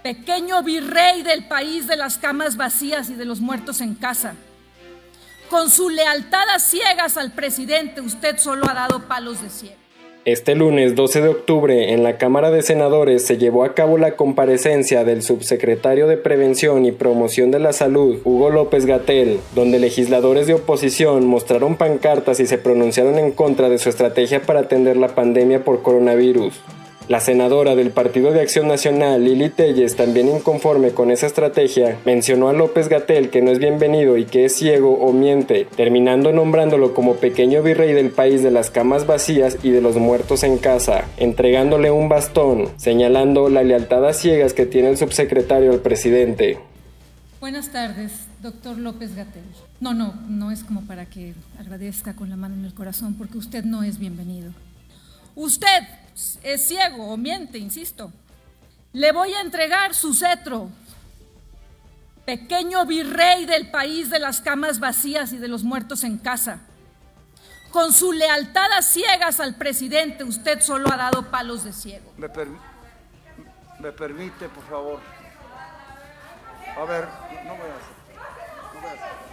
pequeño virrey del país de las camas vacías y de los muertos en casa. Con su lealtad a ciegas al presidente, usted solo ha dado palos de ciego. Este lunes 12 de octubre, en la Cámara de Senadores se llevó a cabo la comparecencia del subsecretario de Prevención y Promoción de la Salud, Hugo López-Gatell, donde legisladores de oposición mostraron pancartas y se pronunciaron en contra de su estrategia para atender la pandemia por coronavirus. La senadora del Partido de Acción Nacional, Lili Telles, también inconforme con esa estrategia, mencionó a López-Gatell que no es bienvenido y que es ciego o miente, terminando nombrándolo como pequeño virrey del país de las camas vacías y de los muertos en casa, entregándole un bastón, señalando la lealtad a ciegas que tiene el subsecretario al presidente. Buenas tardes, doctor López-Gatell. No es como para que agradezca con la mano en el corazón, porque usted no es bienvenido. Usted es ciego o miente, insisto. Le voy a entregar su cetro, pequeño virrey del país de las camas vacías y de los muertos en casa. Con su lealtad a ciegas al presidente, usted solo ha dado palos de ciego. ¿Me permite, por favor? A ver, no voy a hacer.